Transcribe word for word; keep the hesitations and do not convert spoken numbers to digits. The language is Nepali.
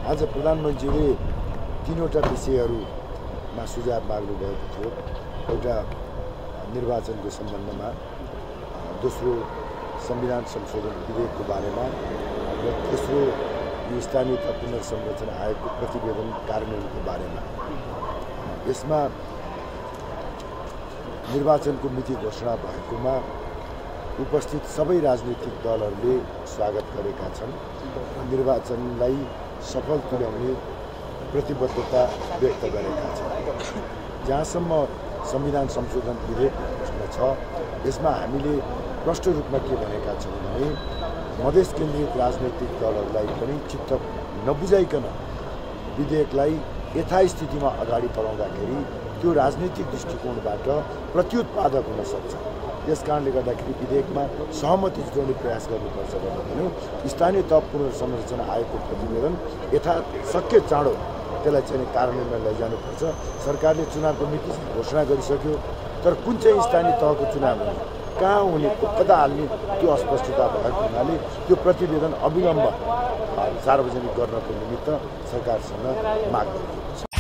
आज प्रधानमन्त्रीले तीनवटा विषयहरूमा सुझाव माग्नु भएको थियो। एउटा निर्वाचनको सम्बन्धमा, दोस्रो संविधान संशोधन विधेयकको बारेमा र तेस्रो यो स्थानीय तह पुनर्संरचना आयोगको प्रतिवेदन कार्यान्वयनको बारेमा। यसमा निर्वाचनको मिति घोषणा भएकोमा उपस्थित सबै राजनीतिक दलहरूले स्वागत गरेका छन्। निर्वाचनलाई सफल तुल्याउने प्रतिबद्धता व्यक्त गरेका छन्। जहाँसम्म संविधान संशोधन विधेयकमा छ, यसमा हामीले प्रष्ट रूपमा के भनेका छौँ भने मधेस केन्द्रित राजनैतिक दलहरूलाई पनि चित्त नबुझाइकन विधेयकलाई यथास्थितिमा अगाडि बढाउँदाखेरि त्यो राजनीतिक दृष्टिकोणबाट प्रत्युत्पादक हुन सक्छ। यस कारणले गर्दाखेरि विधेयकमा सहमति जुटाउने प्रयास गर्नुपर्छ भने स्थानीय तह पुनर्संरचना आयोगको प्रतिवेदन यथा शक्य चाँडो त्यसलाई चाहिँ कार्यान्वयनमा लैजानुपर्छ। सरकारले चुनावको मिति घोषणा गरिसक्यो, तर कुन चाहिँ स्थानीय तहको चुनाव हुने, कहाँ हुने, कता हाल्ने, त्यो अस्पष्टता भएको हुनाले त्यो प्रतिवेदन अविलम्ब सार्वजनिक गर्नको निमित्त सरकारसँग माग गरिएको छ।